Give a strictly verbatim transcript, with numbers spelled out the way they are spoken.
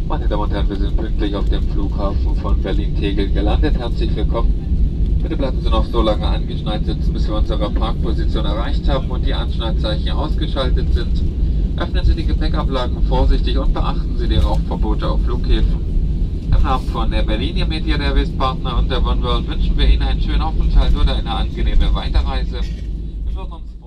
Meine Damen und Herren, wir sind pünktlich auf dem Flughafen von Berlin-Tegel gelandet. Herzlich willkommen. Bitte bleiben Sie noch so lange angeschnallt sitzen, bis wir unsere Parkposition erreicht haben und die Anschnallzeichen ausgeschaltet sind. Öffnen Sie die Gepäckablagen vorsichtig und beachten Sie die Rauchverbote auf Flughäfen. Im Namen von der Berlin Media Service Partner und der One World wünschen wir Ihnen einen schönen Aufenthalt oder eine angenehme Weiterreise. Wir würden uns